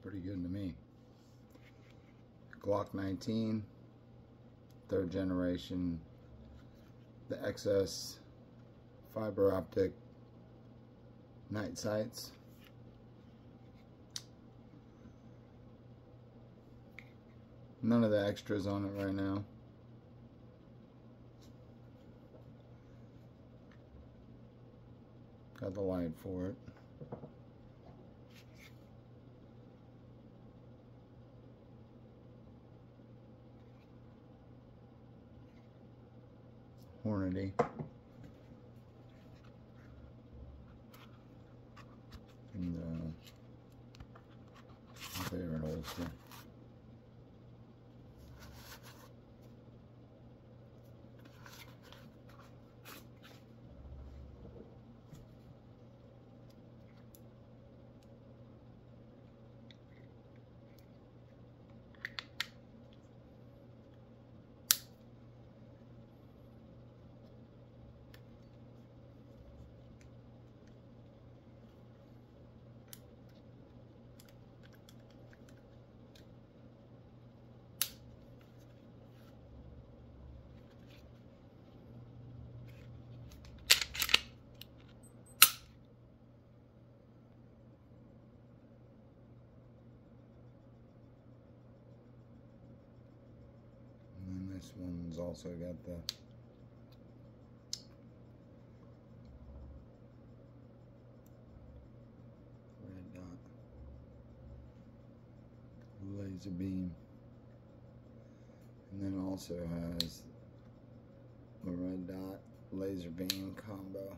pretty good to me. Glock 19, 3rd generation, the XS fiber optic night sights. None of the extras on it right now. Got the light for it. Hornady. And my favorite holster. This one's also got the red dot laser beam, and then also has the red dot laser beam combo.